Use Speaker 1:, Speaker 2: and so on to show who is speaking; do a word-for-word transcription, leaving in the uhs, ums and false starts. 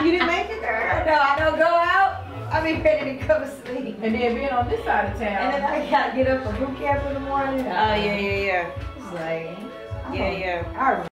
Speaker 1: You didn't make it, girl?
Speaker 2: No, I don't go out. I be ready to go to sleep.
Speaker 1: And then being on this side of town.
Speaker 2: And then I gotta get up for boot camp in the morning.
Speaker 3: Oh, yeah, yeah, yeah.
Speaker 2: It's like,
Speaker 3: Yeah, yeah.
Speaker 2: I